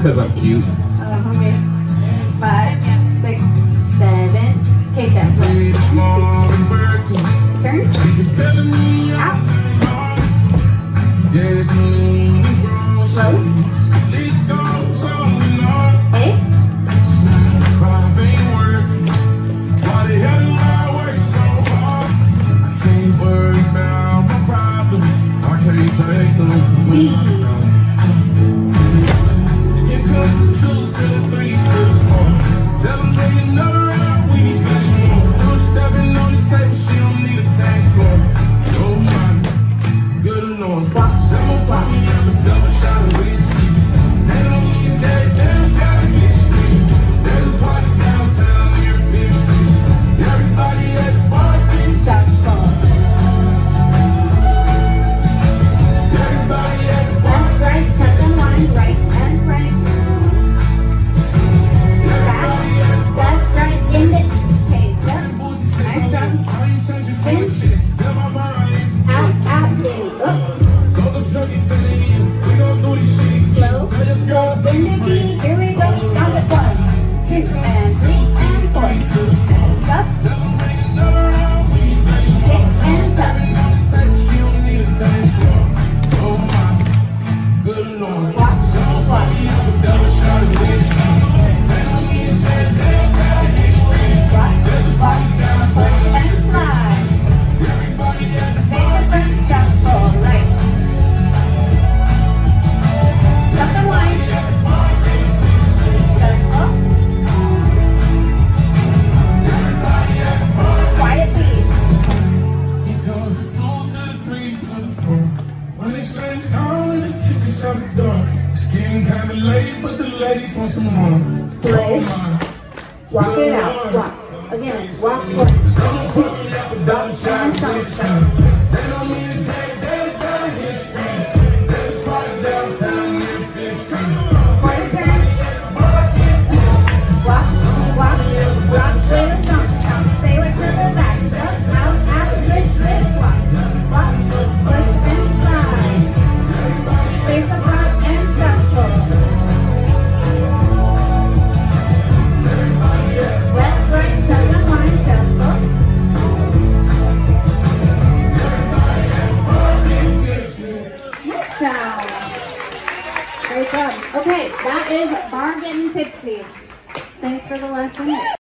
because I'm cute. Okay. 5, 6, 7. Okay, then. Turn. Out. Close. 8. B. Here we go. Count it 1, 2, and 3, and 4. Up. 8 and 7. Watch. And slide. Make a front shuffle. Right. Stop the line. Quiet, please. Kinda late, but the ladies want some more. Legs. Walk it out. Walk. Again. Walk. Walk. Great job. Okay, that is Bar Getting Tipsy. Thanks for the lesson.